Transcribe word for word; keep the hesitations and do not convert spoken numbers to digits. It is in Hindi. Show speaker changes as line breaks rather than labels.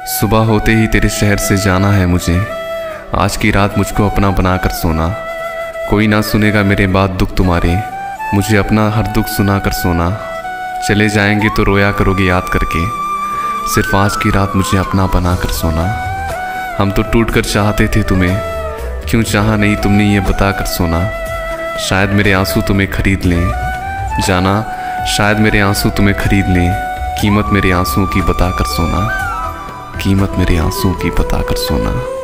सुबह होते ही तेरे शहर से जाना है मुझे। आज की रात मुझको अपना बनाकर सोना। कोई ना सुनेगा मेरे बात दुख तुम्हारे, मुझे अपना हर दुख सुना कर सोना। चले जाएंगे तो रोया करोगे याद करके, सिर्फ आज की रात मुझे अपना बना कर सोना। हम तो टूट कर चाहते थे तुम्हें, क्यों चाहा नहीं तुमने ये बता कर सोना। शायद मेरे आंसू तुम्हें खरीद लें, जाना शायद मेरे आंसू तुम्हें खरीद लें। कीमत मेरे आंसुओं की बता कर सोना, कीमत मेरे आंसुओं की बता कर सोना।